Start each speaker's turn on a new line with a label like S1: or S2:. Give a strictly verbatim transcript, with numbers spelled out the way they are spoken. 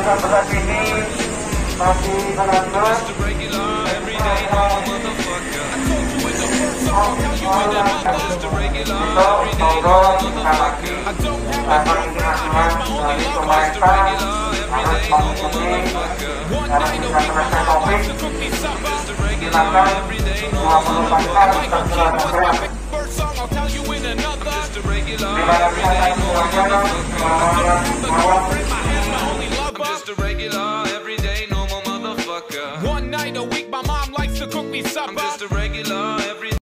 S1: sebelah sini masih berlanjut.
S2: One night a week, my mom likes to cook me supper.